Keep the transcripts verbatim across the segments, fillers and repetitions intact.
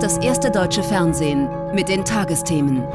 das erste deutsche Fernsehen mit den Tagesthemen.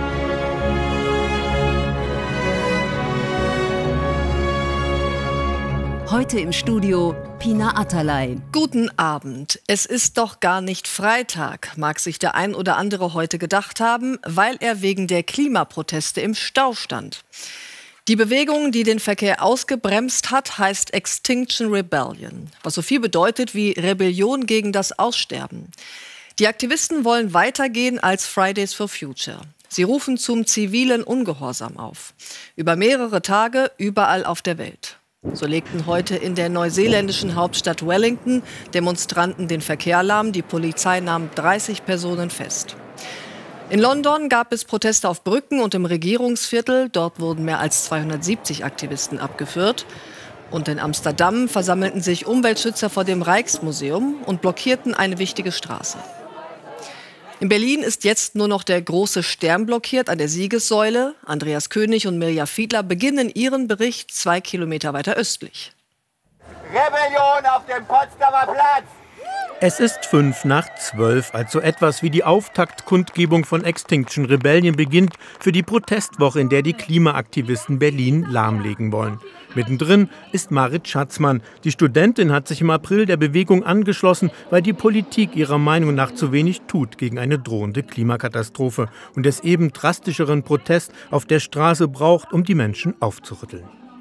Heute im Studio Pina Atalay. Guten Abend. Es ist doch gar nicht Freitag, mag sich der ein oder andere heute gedacht haben, weil er wegen der Klimaproteste im Stau stand. Die Bewegung, die den Verkehr ausgebremst hat, heißt Extinction Rebellion, was so viel bedeutet wie Rebellion gegen das Aussterben. Die Aktivisten wollen weitergehen als Fridays for Future. Sie rufen zum zivilen Ungehorsam auf. Über mehrere Tage überall auf der Welt. So legten heute in der neuseeländischen Hauptstadt Wellington Demonstranten den Verkehr lahm. Die Polizei nahm dreißig Personen fest. In London gab es Proteste auf Brücken und im Regierungsviertel. Dort wurden mehr als zweihundertsiebzig Aktivisten abgeführt. Und in Amsterdam versammelten sich Umweltschützer vor dem Rijksmuseum und blockierten eine wichtige Straße. In Berlin ist jetzt nur noch der große Stern blockiert an der Siegessäule. Andreas König und Mirja Fiedler beginnen ihren Bericht zwei Kilometer weiter östlich. Rebellion auf dem Potsdamer Platz! Es ist fünf nach zwölf, als so etwas wie die Auftaktkundgebung von Extinction Rebellion beginnt für die Protestwoche, in der die Klimaaktivisten Berlin lahmlegen wollen. Mittendrin ist Marit Schatzmann. Die Studentin hat sich im April der Bewegung angeschlossen, weil die Politik ihrer Meinung nach zu wenig tut gegen eine drohende Klimakatastrophe und es eben drastischeren Protest auf der Straße braucht, um die Menschen aufzurütteln.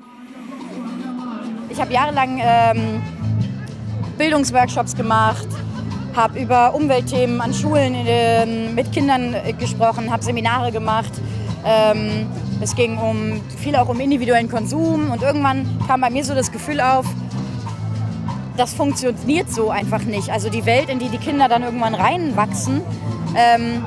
Ich habe jahrelang ähm, Bildungsworkshops gemacht, habe über Umweltthemen an Schulen äh, mit Kindern äh, gesprochen, habe Seminare gemacht. Ähm, es ging um, viel auch um individuellen Konsum und irgendwann kam bei mir so das Gefühl auf, das funktioniert so einfach nicht. Also die Welt, in die die Kinder dann irgendwann reinwachsen, ähm,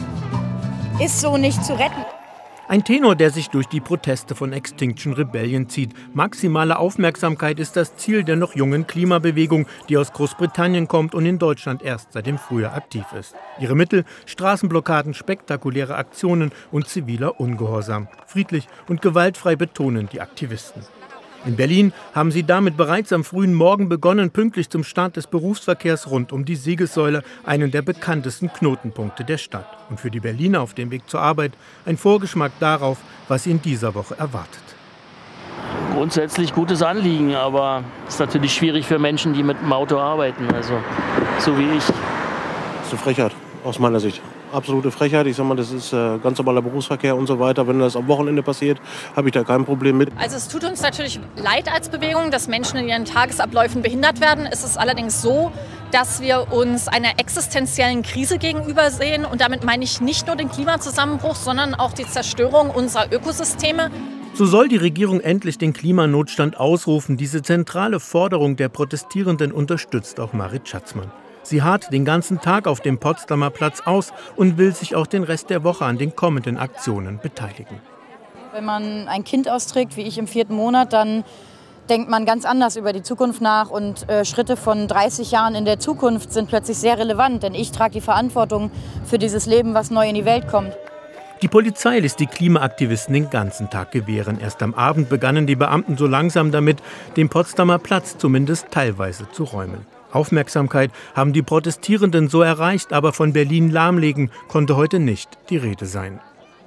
ist so nicht zu retten. Ein Tenor, der sich durch die Proteste von Extinction Rebellion zieht. Maximale Aufmerksamkeit ist das Ziel der noch jungen Klimabewegung, die aus Großbritannien kommt und in Deutschland erst seit dem Frühjahr aktiv ist. Ihre Mittel: Straßenblockaden, spektakuläre Aktionen und ziviler Ungehorsam. Friedlich und gewaltfrei betonen die Aktivisten. In Berlin haben sie damit bereits am frühen Morgen begonnen, pünktlich zum Start des Berufsverkehrs rund um die Siegessäule, einen der bekanntesten Knotenpunkte der Stadt. Und für die Berliner auf dem Weg zur Arbeit ein Vorgeschmack darauf, was sie in dieser Woche erwartet. Grundsätzlich gutes Anliegen, aber es ist natürlich schwierig für Menschen, die mit dem Auto arbeiten, also so wie ich. Das ist eine Frechheit, aus meiner Sicht. Absolute Frechheit. Ich sag mal, das ist äh, ganz normaler Berufsverkehr und so weiter. Wenn das am Wochenende passiert, habe ich da kein Problem mit. Also es tut uns natürlich leid als Bewegung, dass Menschen in ihren Tagesabläufen behindert werden. Es ist allerdings so, dass wir uns einer existenziellen Krise gegenübersehen. Und damit meine ich nicht nur den Klimazusammenbruch, sondern auch die Zerstörung unserer Ökosysteme. So soll die Regierung endlich den Klimanotstand ausrufen. Diese zentrale Forderung der Protestierenden unterstützt auch Marit Schatzmann. Sie harrt den ganzen Tag auf dem Potsdamer Platz aus und will sich auch den Rest der Woche an den kommenden Aktionen beteiligen. Wenn man ein Kind austrägt, wie ich im vierten Monat, dann denkt man ganz anders über die Zukunft nach. Und äh, Schritte von dreißig Jahren in der Zukunft sind plötzlich sehr relevant. Denn ich trage die Verantwortung für dieses Leben, was neu in die Welt kommt. Die Polizei ließ die Klimaaktivisten den ganzen Tag gewähren. Erst am Abend begannen die Beamten so langsam damit, den Potsdamer Platz zumindest teilweise zu räumen. Aufmerksamkeit haben die Protestierenden so erreicht, aber von Berlin lahmlegen konnte heute nicht die Rede sein.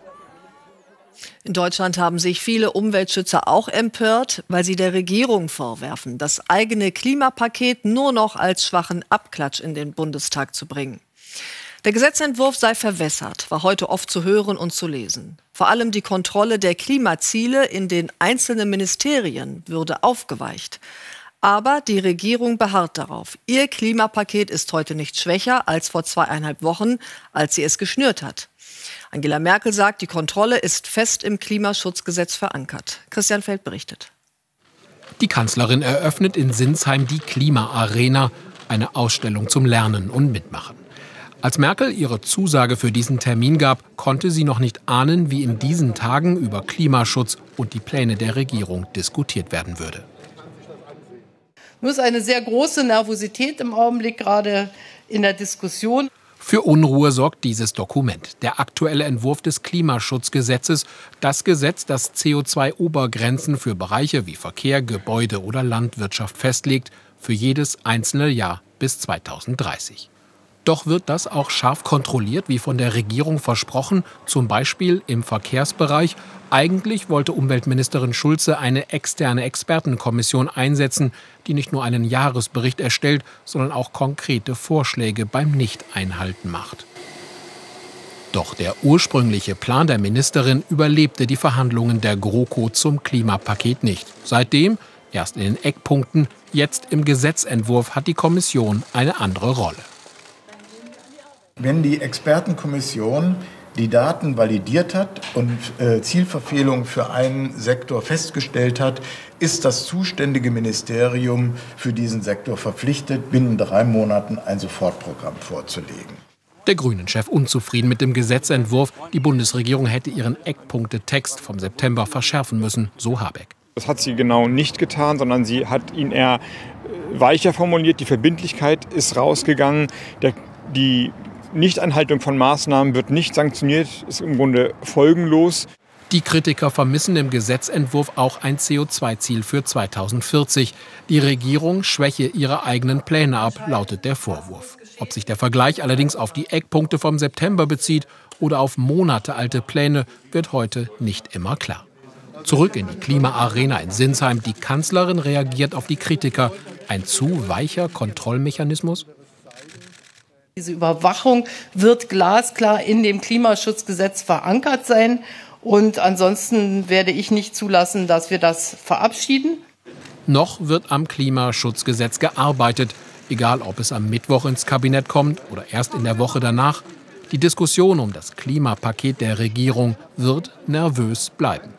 In Deutschland haben sich viele Umweltschützer auch empört, weil sie der Regierung vorwerfen, das eigene Klimapaket nur noch als schwachen Abklatsch in den Bundestag zu bringen. Der Gesetzentwurf sei verwässert, war heute oft zu hören und zu lesen. Vor allem die Kontrolle der Klimaziele in den einzelnen Ministerien würde aufgeweicht. Aber die Regierung beharrt darauf. Ihr Klimapaket ist heute nicht schwächer als vor zweieinhalb Wochen, als sie es geschnürt hat. Angela Merkel sagt, die Kontrolle ist fest im Klimaschutzgesetz verankert. Christian Feld berichtet. Die Kanzlerin eröffnet in Sinsheim die Klima-Arena, eine Ausstellung zum Lernen und Mitmachen. Als Merkel ihre Zusage für diesen Termin gab, konnte sie noch nicht ahnen, wie in diesen Tagen über Klimaschutz und die Pläne der Regierung diskutiert werden würde. Nur ist eine sehr große Nervosität im Augenblick gerade in der Diskussion. Für Unruhe sorgt dieses Dokument, der aktuelle Entwurf des Klimaschutzgesetzes, das Gesetz, das C O zwei Obergrenzen für Bereiche wie Verkehr, Gebäude oder Landwirtschaft festlegt, für jedes einzelne Jahr bis zweitausenddreißig. Doch wird das auch scharf kontrolliert, wie von der Regierung versprochen, zum Beispiel im Verkehrsbereich? Eigentlich wollte Umweltministerin Schulze eine externe Expertenkommission einsetzen, die nicht nur einen Jahresbericht erstellt, sondern auch konkrete Vorschläge beim Nichteinhalten macht. Doch der ursprüngliche Plan der Ministerin überlebte die Verhandlungen der GroKo zum Klimapaket nicht. Seitdem, erst in den Eckpunkten, jetzt im Gesetzentwurf, hat die Kommission eine andere Rolle. Wenn die Expertenkommission die Daten validiert hat und äh, Zielverfehlungen für einen Sektor festgestellt hat, ist das zuständige Ministerium für diesen Sektor verpflichtet, binnen drei Monaten ein Sofortprogramm vorzulegen. Der Grünen-Chef unzufrieden mit dem Gesetzentwurf. Die Bundesregierung hätte ihren Eckpunktetext vom September verschärfen müssen, so Habeck. Das hat sie genau nicht getan, sondern sie hat ihn eher weicher formuliert. Die Verbindlichkeit ist rausgegangen. Der, die Nichteinhaltung von Maßnahmen wird nicht sanktioniert, ist im Grunde folgenlos. Die Kritiker vermissen im Gesetzentwurf auch ein C O zwei Ziel für zweitausendvierzig. Die Regierung schwäche ihre eigenen Pläne ab, lautet der Vorwurf. Ob sich der Vergleich allerdings auf die Eckpunkte vom September bezieht oder auf monatealte Pläne, wird heute nicht immer klar. Zurück in die Klimaarena in Sinsheim. Die Kanzlerin reagiert auf die Kritiker. Ein zu weicher Kontrollmechanismus? Diese Überwachung wird glasklar in dem Klimaschutzgesetz verankert sein. Und ansonsten werde ich nicht zulassen, dass wir das verabschieden. Noch wird am Klimaschutzgesetz gearbeitet. Egal, ob es am Mittwoch ins Kabinett kommt oder erst in der Woche danach. Die Diskussion um das Klimapaket der Regierung wird nervös bleiben.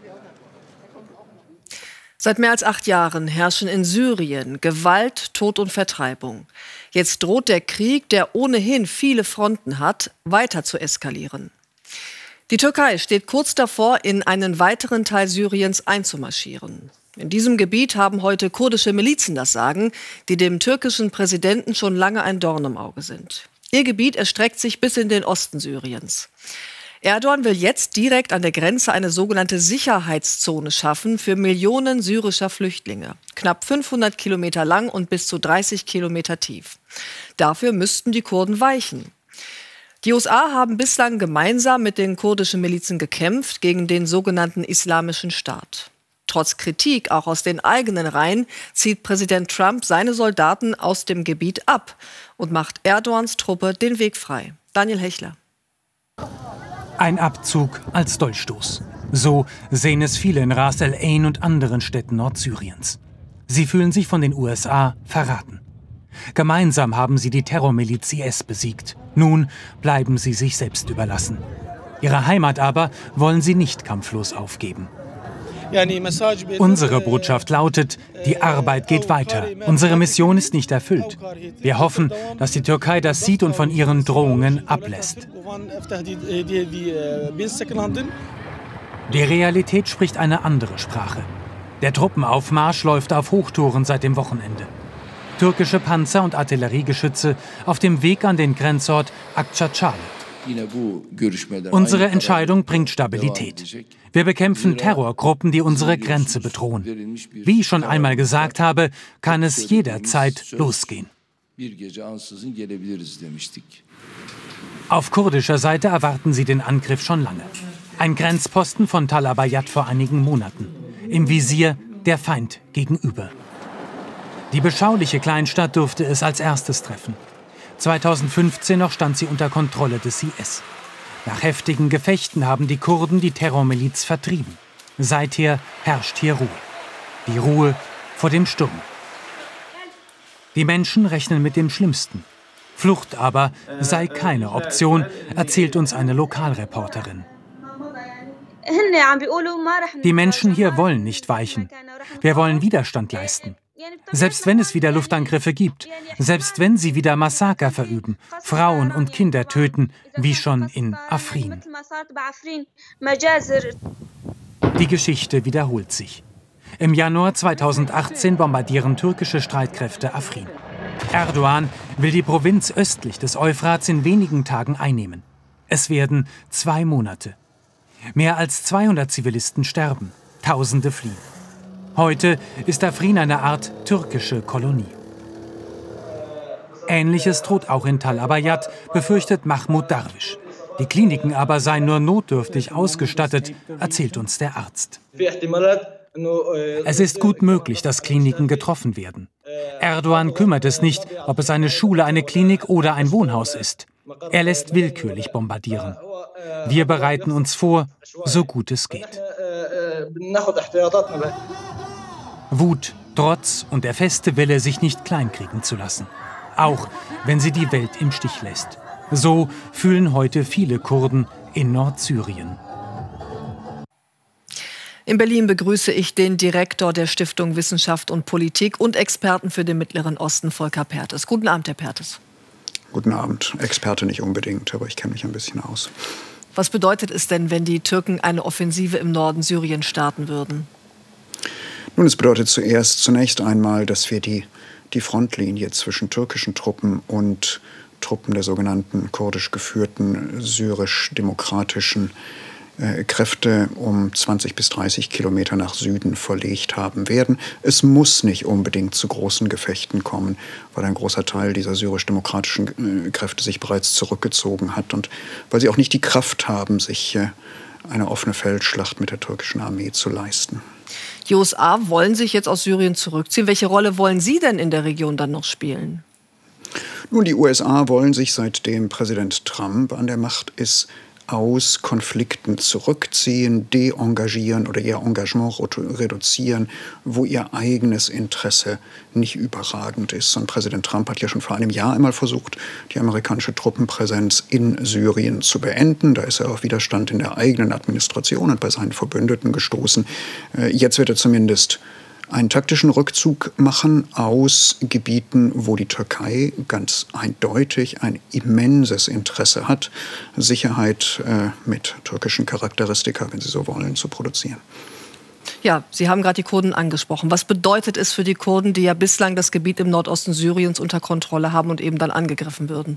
Seit mehr als acht Jahren herrschen in Syrien Gewalt, Tod und Vertreibung. Jetzt droht der Krieg, der ohnehin viele Fronten hat, weiter zu eskalieren. Die Türkei steht kurz davor, in einen weiteren Teil Syriens einzumarschieren. In diesem Gebiet haben heute kurdische Milizen das Sagen, die dem türkischen Präsidenten schon lange ein Dorn im Auge sind. Ihr Gebiet erstreckt sich bis in den Osten Syriens. Erdogan will jetzt direkt an der Grenze eine sogenannte Sicherheitszone schaffen für Millionen syrischer Flüchtlinge. Knapp fünfhundert Kilometer lang und bis zu dreißig Kilometer tief. Dafür müssten die Kurden weichen. Die U S A haben bislang gemeinsam mit den kurdischen Milizen gekämpft gegen den sogenannten Islamischen Staat. Trotz Kritik, auch aus den eigenen Reihen, zieht Präsident Trump seine Soldaten aus dem Gebiet ab und macht Erdogans Truppe den Weg frei. Daniel Hechler. Ein Abzug als Dolchstoß. So sehen es viele in Ras El Ain und anderen Städten Nordsyriens. Sie fühlen sich von den U S A verraten. Gemeinsam haben sie die Terrormiliz I S besiegt. Nun bleiben sie sich selbst überlassen. Ihre Heimat aber wollen sie nicht kampflos aufgeben. Unsere Botschaft lautet, die Arbeit geht weiter. Unsere Mission ist nicht erfüllt. Wir hoffen, dass die Türkei das sieht und von ihren Drohungen ablässt. Die Realität spricht eine andere Sprache. Der Truppenaufmarsch läuft auf Hochtouren seit dem Wochenende. Türkische Panzer und Artilleriegeschütze auf dem Weg an den Grenzort Akçaçale. Unsere Entscheidung bringt Stabilität. Wir bekämpfen Terrorgruppen, die unsere Grenze bedrohen. Wie ich schon einmal gesagt habe, kann es jederzeit losgehen. Auf kurdischer Seite erwarten sie den Angriff schon lange. Ein Grenzposten von Tal Abayad vor einigen Monaten. Im Visier der Feind gegenüber. Die beschauliche Kleinstadt durfte es als erstes treffen. zweitausendfünfzehn noch stand sie unter Kontrolle des I S. Nach heftigen Gefechten haben die Kurden die Terrormiliz vertrieben. Seither herrscht hier Ruhe. Die Ruhe vor dem Sturm. Die Menschen rechnen mit dem Schlimmsten. Flucht aber sei keine Option, erzählt uns eine Lokalreporterin. Die Menschen hier wollen nicht weichen. Wir wollen Widerstand leisten. Selbst wenn es wieder Luftangriffe gibt, selbst wenn sie wieder Massaker verüben, Frauen und Kinder töten, wie schon in Afrin. Die Geschichte wiederholt sich. Im Januar zweitausendachtzehn bombardieren türkische Streitkräfte Afrin. Erdogan will die Provinz östlich des Euphrats in wenigen Tagen einnehmen. Es werden zwei Monate. Mehr als zweihundert Zivilisten sterben, Tausende fliehen. Heute ist Afrin eine Art türkische Kolonie. Ähnliches droht auch in Tal Abayad, befürchtet Mahmoud Darwish. Die Kliniken aber seien nur notdürftig ausgestattet, erzählt uns der Arzt. Es ist gut möglich, dass Kliniken getroffen werden. Erdogan kümmert es nicht, ob es eine Schule, eine Klinik oder ein Wohnhaus ist. Er lässt willkürlich bombardieren. Wir bereiten uns vor, so gut es geht. Wut, Trotz und der feste Wille, sich nicht kleinkriegen zu lassen. Auch wenn sie die Welt im Stich lässt. So fühlen heute viele Kurden in Nordsyrien. In Berlin begrüße ich den Direktor der Stiftung Wissenschaft und Politik und Experten für den Mittleren Osten, Volker Perthes. Guten Abend, Herr Perthes. Guten Abend. Experte nicht unbedingt, aber ich kenne mich ein bisschen aus. Was bedeutet es denn, wenn die Türken eine Offensive im Norden Syriens starten würden? Nun, es bedeutet zuerst, zunächst einmal, dass wir die, die Frontlinie zwischen türkischen Truppen und Truppen der sogenannten kurdisch geführten syrisch-demokratischen äh, Kräfte um zwanzig bis dreißig Kilometer nach Süden verlegt haben werden. Es muss nicht unbedingt zu großen Gefechten kommen, weil ein großer Teil dieser syrisch-demokratischen äh, Kräfte sich bereits zurückgezogen hat und weil sie auch nicht die Kraft haben, sich äh, eine offene Feldschlacht mit der türkischen Armee zu leisten. Die U S A wollen sich jetzt aus Syrien zurückziehen. Welche Rolle wollen Sie denn in der Region dann noch spielen? Nun, die U S A wollen sich, seitdem Präsident Trump an der Macht ist, aus Konflikten zurückziehen, de-engagieren oder ihr Engagement reduzieren, wo ihr eigenes Interesse nicht überragend ist. Und Präsident Trump hat ja schon vor einem Jahr einmal versucht, die amerikanische Truppenpräsenz in Syrien zu beenden. Da ist er auf Widerstand in der eigenen Administration und bei seinen Verbündeten gestoßen. Jetzt wird er zumindest einen taktischen Rückzug machen aus Gebieten, wo die Türkei ganz eindeutig ein immenses Interesse hat, Sicherheit äh, mit türkischen Charakteristika, wenn Sie so wollen, zu produzieren. Ja, Sie haben gerade die Kurden angesprochen. Was bedeutet es für die Kurden, die ja bislang das Gebiet im Nordosten Syriens unter Kontrolle haben und eben dann angegriffen würden?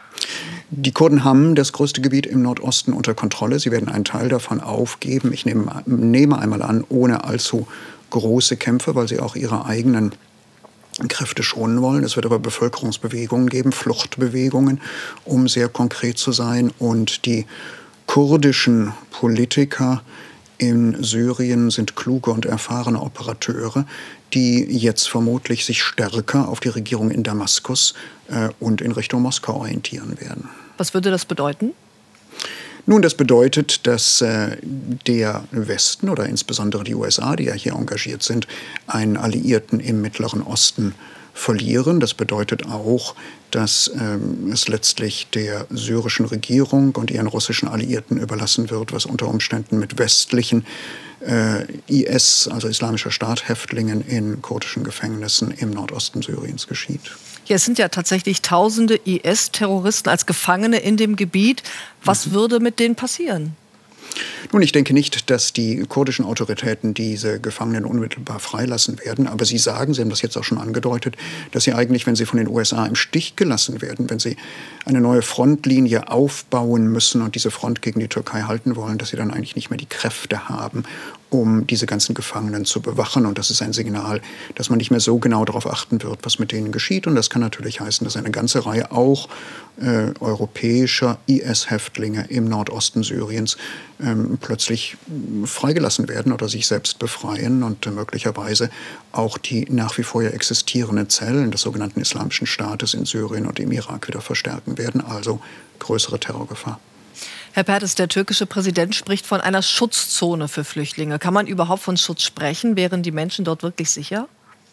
Die Kurden haben das größte Gebiet im Nordosten unter Kontrolle. Sie werden einen Teil davon aufgeben. Ich nehme, nehme einmal an, ohne allzu große Kämpfe, weil sie auch ihre eigenen Kräfte schonen wollen. Es wird aber Bevölkerungsbewegungen geben, Fluchtbewegungen, um sehr konkret zu sein. Und die kurdischen Politiker in Syrien sind kluge und erfahrene Operateure, die jetzt vermutlich sich stärker auf die Regierung in Damaskus äh, und in Richtung Moskau orientieren werden. Was würde das bedeuten? Nun, das bedeutet, dass äh, der Westen oder insbesondere die U S A, die ja hier engagiert sind, einen Alliierten im Mittleren Osten verlieren. Das bedeutet auch, dass ähm, es letztlich der syrischen Regierung und ihren russischen Alliierten überlassen wird, was unter Umständen mit westlichen äh, I S, also Islamischer Staat-Häftlingen in kurdischen Gefängnissen im Nordosten Syriens geschieht. Ja, es sind ja tatsächlich tausende I S-Terroristen als Gefangene in dem Gebiet. Was mhm. würde mit denen passieren? Nun, ich denke nicht, dass die kurdischen Autoritäten diese Gefangenen unmittelbar freilassen werden. Aber sie sagen, Sie haben das jetzt auch schon angedeutet, dass sie eigentlich, wenn sie von den U S A im Stich gelassen werden, wenn sie eine neue Frontlinie aufbauen müssen und diese Front gegen die Türkei halten wollen, dass sie dann eigentlich nicht mehr die Kräfte haben, um diese ganzen Gefangenen zu bewachen. Und das ist ein Signal, dass man nicht mehr so genau darauf achten wird, was mit denen geschieht. Und das kann natürlich heißen, dass eine ganze Reihe auch äh, europäischer I S-Häftlinge im Nordosten Syriens ähm, plötzlich freigelassen werden oder sich selbst befreien und äh, möglicherweise auch die nach wie vor ja existierenden Zellen des sogenannten Islamischen Staates in Syrien und im Irak wieder verstärken werden. Also größere Terrorgefahr. Herr Perthes, der türkische Präsident spricht von einer Schutzzone für Flüchtlinge. Kann man überhaupt von Schutz sprechen? Wären die Menschen dort wirklich sicher?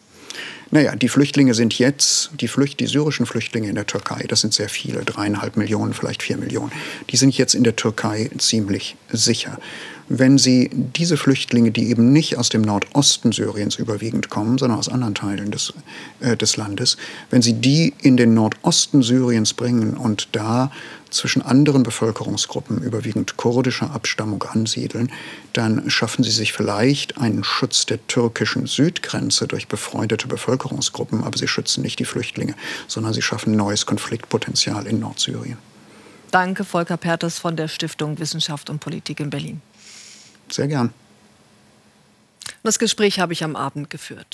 Naja, die Flüchtlinge sind jetzt, die, Flücht, die syrischen Flüchtlinge in der Türkei, das sind sehr viele, dreieinhalb Millionen, vielleicht vier Millionen, die sind jetzt in der Türkei ziemlich sicher. Wenn Sie diese Flüchtlinge, die eben nicht aus dem Nordosten Syriens überwiegend kommen, sondern aus anderen Teilen des, äh, des Landes, wenn Sie die in den Nordosten Syriens bringen und da zwischen anderen Bevölkerungsgruppen, überwiegend kurdischer Abstammung, ansiedeln, dann schaffen Sie sich vielleicht einen Schutz der türkischen Südgrenze durch befreundete Bevölkerungsgruppen, aber Sie schützen nicht die Flüchtlinge, sondern Sie schaffen neues Konfliktpotenzial in Nordsyrien. Danke, Volker Perthes von der Stiftung Wissenschaft und Politik in Berlin. Sehr gern. Das Gespräch habe ich am Abend geführt.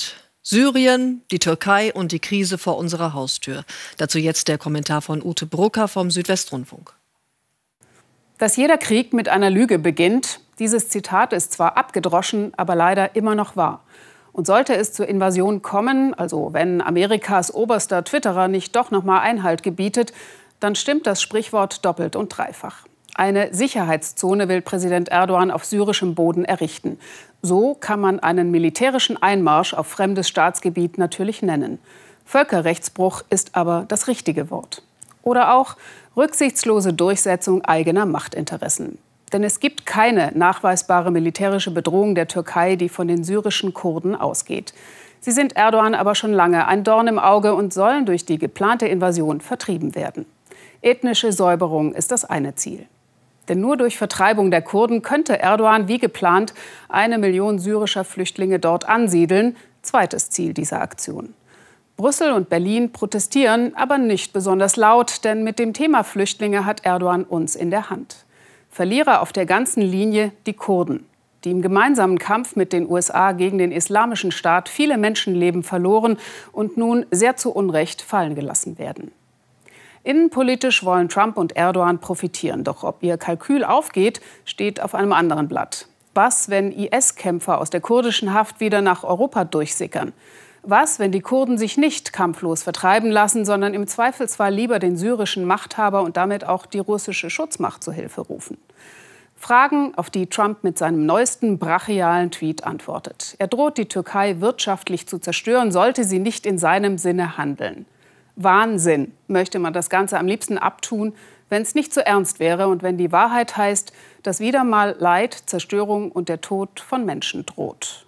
Syrien, die Türkei und die Krise vor unserer Haustür. Dazu jetzt der Kommentar von Ute Brucker vom Südwestrundfunk. Dass jeder Krieg mit einer Lüge beginnt, dieses Zitat ist zwar abgedroschen, aber leider immer noch wahr. Und sollte es zur Invasion kommen, also wenn Amerikas oberster Twitterer nicht doch noch mal Einhalt gebietet, dann stimmt das Sprichwort doppelt und dreifach. Eine Sicherheitszone will Präsident Erdogan auf syrischem Boden errichten. So kann man einen militärischen Einmarsch auf fremdes Staatsgebiet natürlich nennen. Völkerrechtsbruch ist aber das richtige Wort. Oder auch rücksichtslose Durchsetzung eigener Machtinteressen. Denn es gibt keine nachweisbare militärische Bedrohung der Türkei, die von den syrischen Kurden ausgeht. Sie sind Erdogan aber schon lange ein Dorn im Auge und sollen durch die geplante Invasion vertrieben werden. Ethnische Säuberung ist das eine Ziel. Denn nur durch Vertreibung der Kurden könnte Erdogan wie geplant eine Million syrischer Flüchtlinge dort ansiedeln. Zweites Ziel dieser Aktion. Brüssel und Berlin protestieren, aber nicht besonders laut, denn mit dem Thema Flüchtlinge hat Erdogan uns in der Hand. Verlierer auf der ganzen Linie die Kurden, die im gemeinsamen Kampf mit den U S A gegen den Islamischen Staat viele Menschenleben verloren und nun sehr zu Unrecht fallen gelassen werden. Innenpolitisch wollen Trump und Erdogan profitieren. Doch ob ihr Kalkül aufgeht, steht auf einem anderen Blatt. Was, wenn I S-Kämpfer aus der kurdischen Haft wieder nach Europa durchsickern? Was, wenn die Kurden sich nicht kampflos vertreiben lassen, sondern im Zweifelsfall lieber den syrischen Machthaber und damit auch die russische Schutzmacht zu Hilfe rufen? Fragen, auf die Trump mit seinem neuesten brachialen Tweet antwortet. Er droht, die Türkei wirtschaftlich zu zerstören, sollte sie nicht in seinem Sinne handeln. Wahnsinn, möchte man das Ganze am liebsten abtun, wenn es nicht so ernst wäre und wenn die Wahrheit heißt, dass wieder mal Leid, Zerstörung und der Tod von Menschen droht.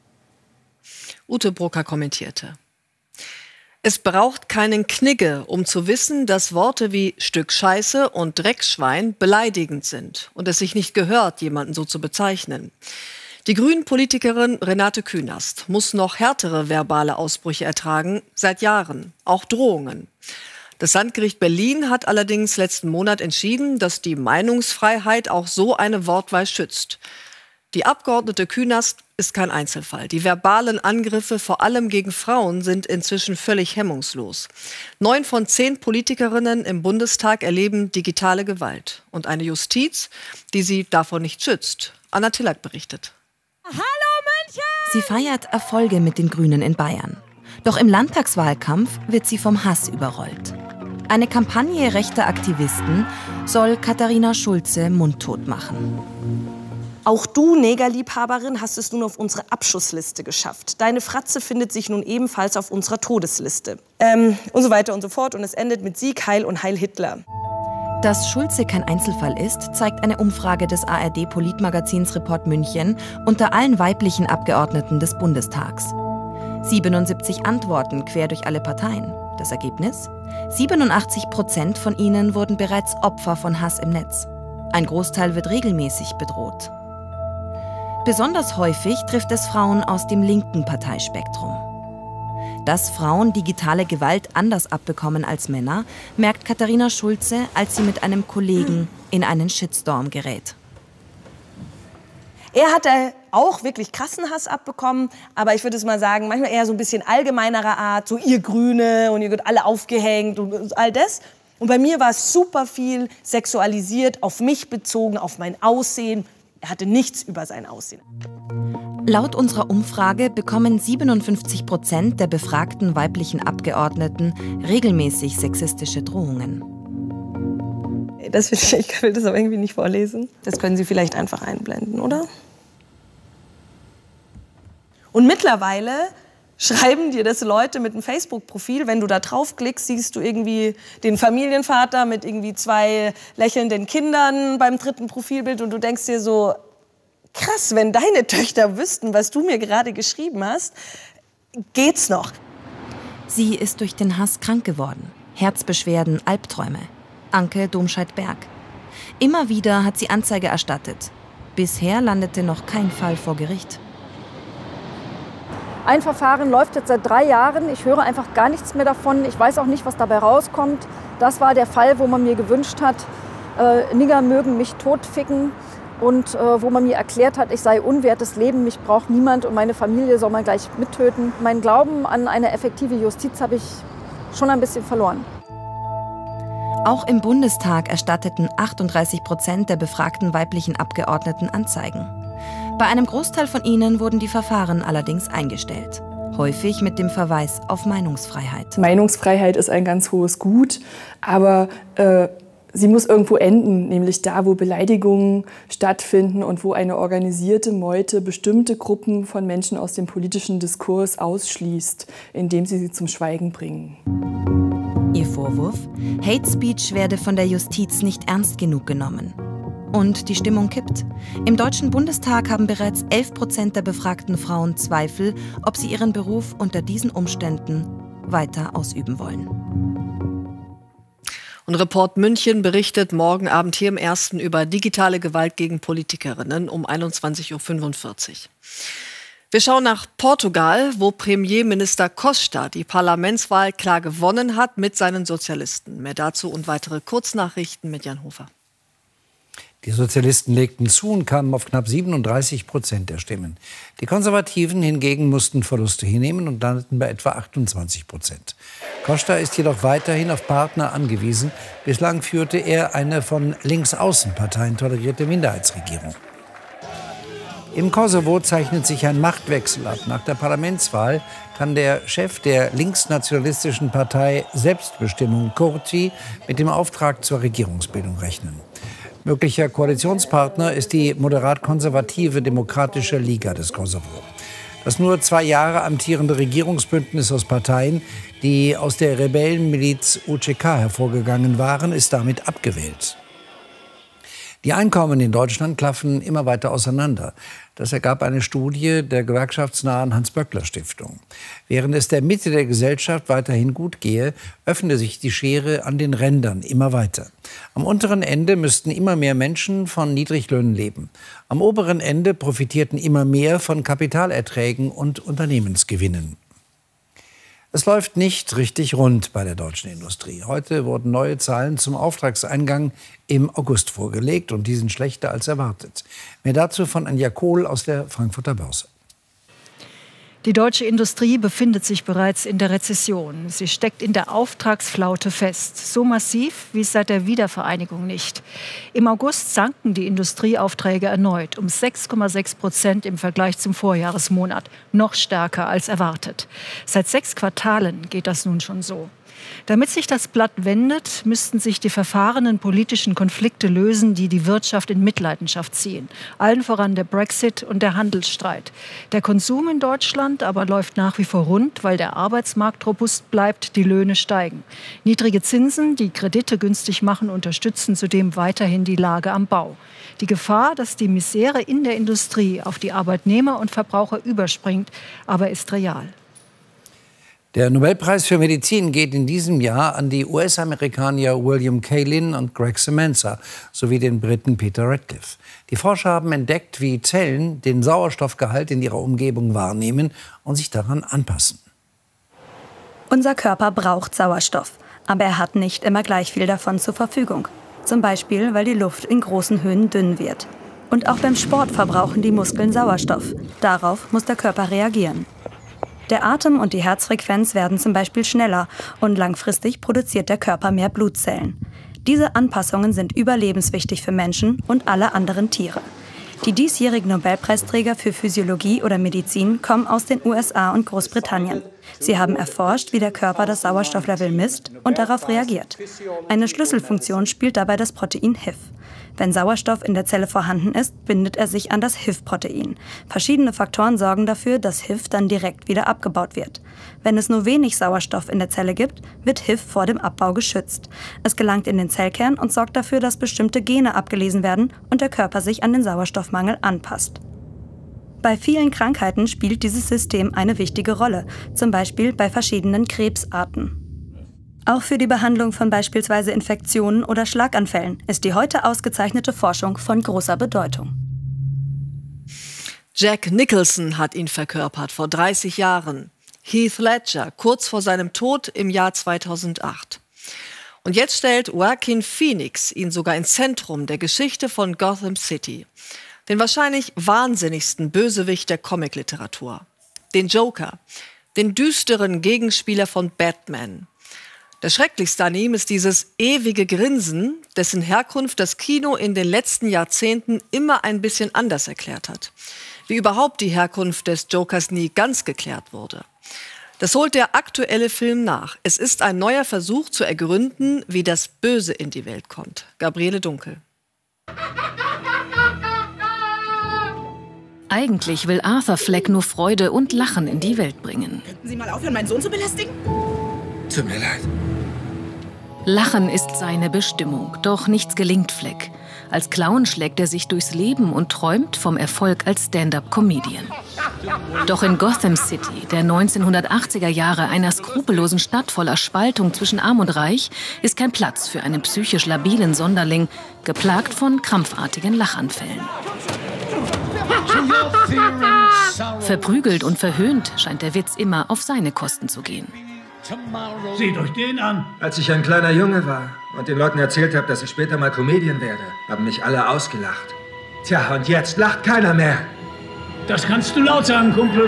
Ute Brucker kommentierte: Es braucht keinen Knigge, um zu wissen, dass Worte wie Stück Scheiße und Dreckschwein beleidigend sind und es sich nicht gehört, jemanden so zu bezeichnen. Die Grünen-Politikerin Renate Künast muss noch härtere verbale Ausbrüche ertragen, seit Jahren, auch Drohungen. Das Landgericht Berlin hat allerdings letzten Monat entschieden, dass die Meinungsfreiheit auch so eine Wortwahl schützt. Die Abgeordnete Künast ist kein Einzelfall. Die verbalen Angriffe, vor allem gegen Frauen, sind inzwischen völlig hemmungslos. Neun von zehn Politikerinnen im Bundestag erleben digitale Gewalt. Und eine Justiz, die sie davor nicht schützt. Anna Tillak berichtet. Hallo München! Sie feiert Erfolge mit den Grünen in Bayern. Doch im Landtagswahlkampf wird sie vom Hass überrollt. Eine Kampagne rechter Aktivisten soll Katharina Schulze mundtot machen. Auch du, Negerliebhaberin, hast es nun auf unsere Abschussliste geschafft. Deine Fratze findet sich nun ebenfalls auf unserer Todesliste. Ähm, und so weiter und so fort. Und es endet mit Sieg, Heil und Heil Hitler. Dass Schulze kein Einzelfall ist, zeigt eine Umfrage des A R D-Politmagazins Report München unter allen weiblichen Abgeordneten des Bundestags. siebenundsiebzig Antworten quer durch alle Parteien. Das Ergebnis? siebenundachtzig Prozent von ihnen wurden bereits Opfer von Hass im Netz. Ein Großteil wird regelmäßig bedroht. Besonders häufig trifft es Frauen aus dem linken Parteispektrum. Dass Frauen digitale Gewalt anders abbekommen als Männer, merkt Katharina Schulze, als sie mit einem Kollegen in einen Shitstorm gerät. Er hat da auch wirklich krassen Hass abbekommen, aber ich würde es mal sagen, manchmal eher so ein bisschen allgemeinerer Art, so ihr Grüne und ihr wird alle aufgehängt und all das. Und bei mir war es super viel sexualisiert, auf mich bezogen, auf mein Aussehen. Er hatte nichts über sein Aussehen. Laut unserer Umfrage bekommen siebenundfünfzig Prozent der befragten weiblichen Abgeordneten regelmäßig sexistische Drohungen. Das will ich, ich will das aber irgendwie nicht vorlesen. Das können Sie vielleicht einfach einblenden, oder? Und mittlerweile schreiben dir das Leute mit einem Facebook-Profil. Wenn du da draufklickst, siehst du irgendwie den Familienvater mit irgendwie zwei lächelnden Kindern beim dritten Profilbild und du denkst dir so, krass, wenn deine Töchter wüssten, was du mir gerade geschrieben hast, geht's noch. Sie ist durch den Hass krank geworden. Herzbeschwerden, Albträume. Anke Domscheit-Berg. Immer wieder hat sie Anzeige erstattet. Bisher landete noch kein Fall vor Gericht. Ein Verfahren läuft jetzt seit drei Jahren. Ich höre einfach gar nichts mehr davon. Ich weiß auch nicht, was dabei rauskommt. Das war der Fall, wo man mir gewünscht hat, äh, Nigger mögen mich totficken. und äh, wo man mir erklärt hat, ich sei unwertes Leben, mich braucht niemand und meine Familie soll man gleich mittöten. Mein Glauben an eine effektive Justiz habe ich schon ein bisschen verloren. Auch im Bundestag erstatteten achtunddreißig Prozent der befragten weiblichen Abgeordneten Anzeigen. Bei einem Großteil von ihnen wurden die Verfahren allerdings eingestellt. Häufig mit dem Verweis auf Meinungsfreiheit. Meinungsfreiheit ist ein ganz hohes Gut, aber äh, sie muss irgendwo enden, nämlich da, wo Beleidigungen stattfinden und wo eine organisierte Meute bestimmte Gruppen von Menschen aus dem politischen Diskurs ausschließt, indem sie sie zum Schweigen bringen. Ihr Vorwurf? Hate Speech werde von der Justiz nicht ernst genug genommen. Und die Stimmung kippt. Im Deutschen Bundestag haben bereits elf Prozent der befragten Frauen Zweifel, ob sie ihren Beruf unter diesen Umständen weiter ausüben wollen. Und Report München berichtet morgen Abend hier im Ersten über digitale Gewalt gegen Politikerinnen um einundzwanzig Uhr fünfundvierzig. Wir schauen nach Portugal, wo Premierminister Costa die Parlamentswahl klar gewonnen hat mit seinen Sozialisten. Mehr dazu und weitere Kurznachrichten mit Jan Hofer. Die Sozialisten legten zu und kamen auf knapp siebenunddreißig Prozent der Stimmen. Die Konservativen hingegen mussten Verluste hinnehmen und landeten bei etwa achtundzwanzig Prozent. Costa ist jedoch weiterhin auf Partner angewiesen. Bislang führte er eine von Linksaußenparteien tolerierte Minderheitsregierung. Im Kosovo zeichnet sich ein Machtwechsel ab. Nach der Parlamentswahl kann der Chef der linksnationalistischen Partei Selbstbestimmung, Kurti, mit dem Auftrag zur Regierungsbildung rechnen. Möglicher Koalitionspartner ist die moderat-konservative Demokratische Liga des Kosovo. Das nur zwei Jahre amtierende Regierungsbündnis aus Parteien, die aus der Rebellenmiliz U C K hervorgegangen waren, ist damit abgewählt. Die Einkommen in Deutschland klaffen immer weiter auseinander. Das ergab eine Studie der gewerkschaftsnahen Hans-Böckler-Stiftung. Während es der Mitte der Gesellschaft weiterhin gut gehe, öffne sich die Schere an den Rändern immer weiter. Am unteren Ende müssten immer mehr Menschen von Niedriglöhnen leben. Am oberen Ende profitierten immer mehr von Kapitalerträgen und Unternehmensgewinnen. Es läuft nicht richtig rund bei der deutschen Industrie. Heute wurden neue Zahlen zum Auftragseingang im August vorgelegt und die sind schlechter als erwartet. Mehr dazu von Anja Kohl aus der Frankfurter Börse. Die deutsche Industrie befindet sich bereits in der Rezession. Sie steckt in der Auftragsflaute fest. So massiv wie seit der Wiedervereinigung nicht. Im August sanken die Industrieaufträge erneut um sechs Komma sechs Prozent im Vergleich zum Vorjahresmonat. Noch stärker als erwartet. Seit sechs Quartalen geht das nun schon so. Damit sich das Blatt wendet, müssten sich die verfahrenen politischen Konflikte lösen, die die Wirtschaft in Mitleidenschaft ziehen. Allen voran der Brexit und der Handelsstreit. Der Konsum in Deutschland aber läuft nach wie vor rund, weil der Arbeitsmarkt robust bleibt, die Löhne steigen. Niedrige Zinsen, die Kredite günstig machen, unterstützen zudem weiterhin die Lage am Bau. Die Gefahr, dass die Misere in der Industrie auf die Arbeitnehmer und Verbraucher überspringt, aber ist real. Der Nobelpreis für Medizin geht in diesem Jahr an die U S-Amerikaner William Kaelin und Greg Semenza sowie den Briten Peter Radcliffe. Die Forscher haben entdeckt, wie Zellen den Sauerstoffgehalt in ihrer Umgebung wahrnehmen und sich daran anpassen. Unser Körper braucht Sauerstoff, aber er hat nicht immer gleich viel davon zur Verfügung. Zum Beispiel, weil die Luft in großen Höhen dünn wird. Und auch beim Sport verbrauchen die Muskeln Sauerstoff. Darauf muss der Körper reagieren. Der Atem und die Herzfrequenz werden zum Beispiel schneller und langfristig produziert der Körper mehr Blutzellen. Diese Anpassungen sind überlebenswichtig für Menschen und alle anderen Tiere. Die diesjährigen Nobelpreisträger für Physiologie oder Medizin kommen aus den U S A und Großbritannien. Sie haben erforscht, wie der Körper das Sauerstofflevel misst und darauf reagiert. Eine Schlüsselfunktion spielt dabei das Protein H I F. Wenn Sauerstoff in der Zelle vorhanden ist, bindet er sich an das H I F-Protein. Verschiedene Faktoren sorgen dafür, dass H I F dann direkt wieder abgebaut wird. Wenn es nur wenig Sauerstoff in der Zelle gibt, wird H I F vor dem Abbau geschützt. Es gelangt in den Zellkern und sorgt dafür, dass bestimmte Gene abgelesen werden und der Körper sich an den Sauerstoffmangel anpasst. Bei vielen Krankheiten spielt dieses System eine wichtige Rolle, zum Beispiel bei verschiedenen Krebsarten. Auch für die Behandlung von beispielsweise Infektionen oder Schlaganfällen ist die heute ausgezeichnete Forschung von großer Bedeutung. Jack Nicholson hat ihn verkörpert vor dreißig Jahren. Heath Ledger kurz vor seinem Tod im Jahr zweitausendacht. Und jetzt stellt Joaquin Phoenix ihn sogar ins Zentrum der Geschichte von Gotham City. Den wahrscheinlich wahnsinnigsten Bösewicht der Comicliteratur. Den Joker, den düsteren Gegenspieler von Batman. Das Schrecklichste an ihm ist dieses ewige Grinsen, dessen Herkunft das Kino in den letzten Jahrzehnten immer ein bisschen anders erklärt hat. Wie überhaupt die Herkunft des Jokers nie ganz geklärt wurde. Das holt der aktuelle Film nach. Es ist ein neuer Versuch zu ergründen, wie das Böse in die Welt kommt. Gabriele Dunkel. Eigentlich will Arthur Fleck nur Freude und Lachen in die Welt bringen. Könnten Sie mal aufhören, meinen Sohn zu belästigen? Tut mir leid. Lachen ist seine Bestimmung, doch nichts gelingt Fleck. Als Clown schlägt er sich durchs Leben und träumt vom Erfolg als Stand-up-Comedian. Doch in Gotham City, der neunzehnhundertachtziger Jahre, einer skrupellosen Stadt voller Spaltung zwischen Arm und Reich, ist kein Platz für einen psychisch labilen Sonderling, geplagt von krampfartigen Lachanfällen. Verprügelt und verhöhnt scheint der Witz immer auf seine Kosten zu gehen. Seht euch den an. Als ich ein kleiner Junge war und den Leuten erzählt habe, dass ich später mal Comedian werde, haben mich alle ausgelacht. Tja, und jetzt lacht keiner mehr. Das kannst du laut sagen, Kumpel.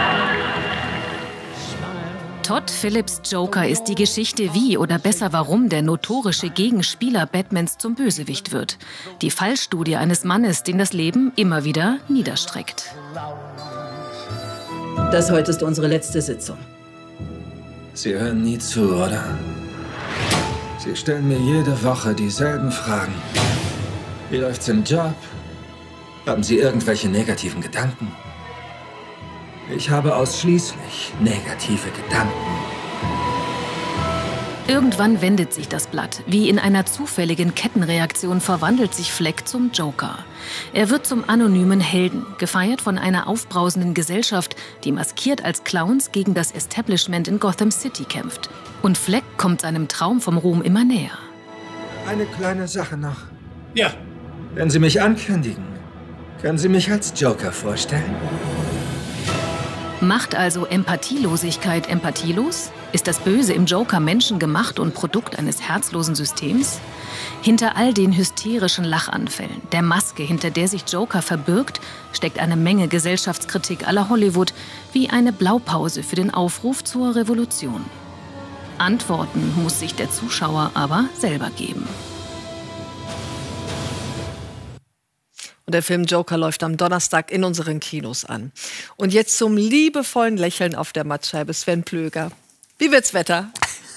Todd Phillips' Joker ist die Geschichte, wie oder besser warum der notorische Gegenspieler Batmans zum Bösewicht wird. Die Fallstudie eines Mannes, den das Leben immer wieder niederstreckt. Das heute ist unsere letzte Sitzung. Sie hören nie zu, oder? Sie stellen mir jede Woche dieselben Fragen. Wie läuft's im Job? Haben Sie irgendwelche negativen Gedanken? Ich habe ausschließlich negative Gedanken. Irgendwann wendet sich das Blatt. Wie in einer zufälligen Kettenreaktion verwandelt sich Fleck zum Joker. Er wird zum anonymen Helden, gefeiert von einer aufbrausenden Gesellschaft, die maskiert als Clowns gegen das Establishment in Gotham City kämpft. Und Fleck kommt seinem Traum vom Ruhm immer näher. Eine kleine Sache noch. Ja. Wenn Sie mich ankündigen, können Sie mich als Joker vorstellen? Macht also Empathielosigkeit empathielos? Ist das Böse im Joker menschengemacht und Produkt eines herzlosen Systems? Hinter all den hysterischen Lachanfällen, der Maske, hinter der sich Joker verbirgt, steckt eine Menge Gesellschaftskritik à la Hollywood, wie eine Blaupause für den Aufruf zur Revolution. Antworten muss sich der Zuschauer aber selber geben. Und der Film Joker läuft am Donnerstag in unseren Kinos an. Und jetzt zum liebevollen Lächeln auf der Mattscheibe Sven Plöger. Wie wird's Wetter?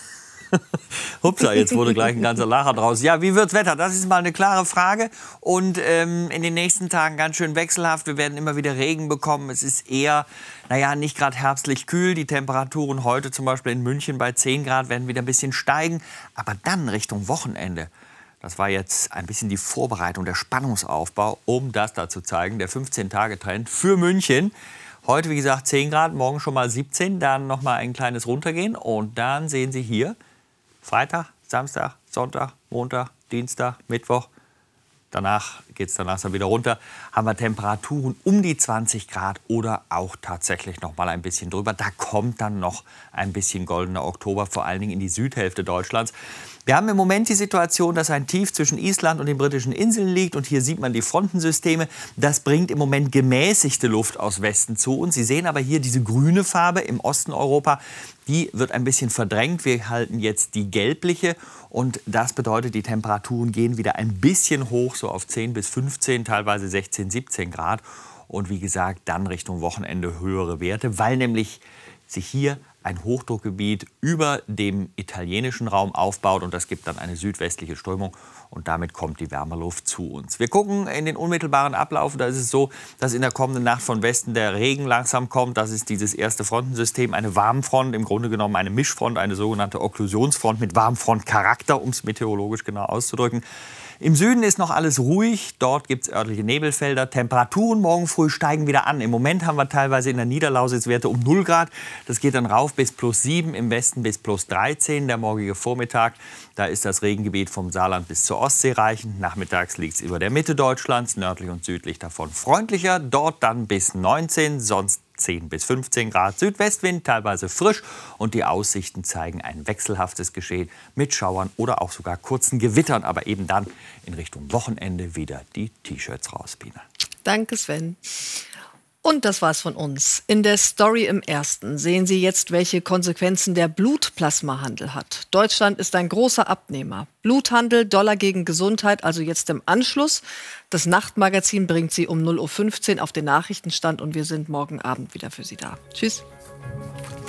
Hupsa, jetzt wurde gleich ein ganzer Lacher draus. Ja, wie wird's Wetter? Das ist mal eine klare Frage. Und ähm, in den nächsten Tagen ganz schön wechselhaft. Wir werden immer wieder Regen bekommen. Es ist eher, naja, nicht gerade herbstlich kühl. Die Temperaturen heute zum Beispiel in München bei zehn Grad werden wieder ein bisschen steigen. Aber dann Richtung Wochenende. Das war jetzt ein bisschen die Vorbereitung, der Spannungsaufbau, um das da zu zeigen. Der fünfzehn-Tage-Trend für München. Heute, wie gesagt, zehn Grad, morgen schon mal siebzehn. Dann noch mal ein kleines Runtergehen. Und dann sehen Sie hier Freitag, Samstag, Sonntag, Montag, Dienstag, Mittwoch. Danach geht es danach dann wieder runter. Haben wir Temperaturen um die zwanzig Grad oder auch tatsächlich noch mal ein bisschen drüber. Da kommt dann noch ein bisschen goldener Oktober, vor allen Dingen in die Südhälfte Deutschlands. Wir haben im Moment die Situation, dass ein Tief zwischen Island und den britischen Inseln liegt. Und hier sieht man die Frontensysteme. Das bringt im Moment gemäßigte Luft aus Westen zu uns. Sie sehen aber hier diese grüne Farbe im Osten Europa. Die wird ein bisschen verdrängt. Wir halten jetzt die gelbliche. Und das bedeutet, die Temperaturen gehen wieder ein bisschen hoch, so auf zehn bis fünfzehn, teilweise sechzehn, siebzehn Grad. Und wie gesagt, dann Richtung Wochenende höhere Werte, weil nämlich sich hier ein Hochdruckgebiet über dem italienischen Raum aufbaut und das gibt dann eine südwestliche Strömung und damit kommt die Wärmeluft zu uns. Wir gucken in den unmittelbaren Ablauf, da ist es so, dass in der kommenden Nacht von Westen der Regen langsam kommt. Das ist dieses erste Frontensystem, eine Warmfront, im Grunde genommen eine Mischfront, eine sogenannte Okklusionsfront mit Warmfrontcharakter, um es meteorologisch genau auszudrücken. Im Süden ist noch alles ruhig, dort gibt es örtliche Nebelfelder. Temperaturen morgen früh steigen wieder an. Im Moment haben wir teilweise in der Niederlausitz Werte um null Grad. Das geht dann rauf bis plus sieben, im Westen bis plus dreizehn. Der morgige Vormittag, da ist das Regengebiet vom Saarland bis zur Ostsee reichend. Nachmittags liegt es über der Mitte Deutschlands, nördlich und südlich davon freundlicher. Dort dann bis neunzehn, sonst zehn bis fünfzehn Grad. Südwestwind teilweise frisch und die Aussichten zeigen ein wechselhaftes Geschehen mit Schauern oder auch sogar kurzen Gewittern. Aber eben dann in Richtung Wochenende wieder die T-Shirts raus, Pina. Danke, Sven. Und das war's von uns. In der Story im Ersten sehen Sie jetzt, welche Konsequenzen der Blutplasmahandel hat. Deutschland ist ein großer Abnehmer. Bluthandel, Dollar gegen Gesundheit, also jetzt im Anschluss. Das Nachtmagazin bringt Sie um null Uhr fünfzehn auf den Nachrichtenstand und wir sind morgen Abend wieder für Sie da. Tschüss.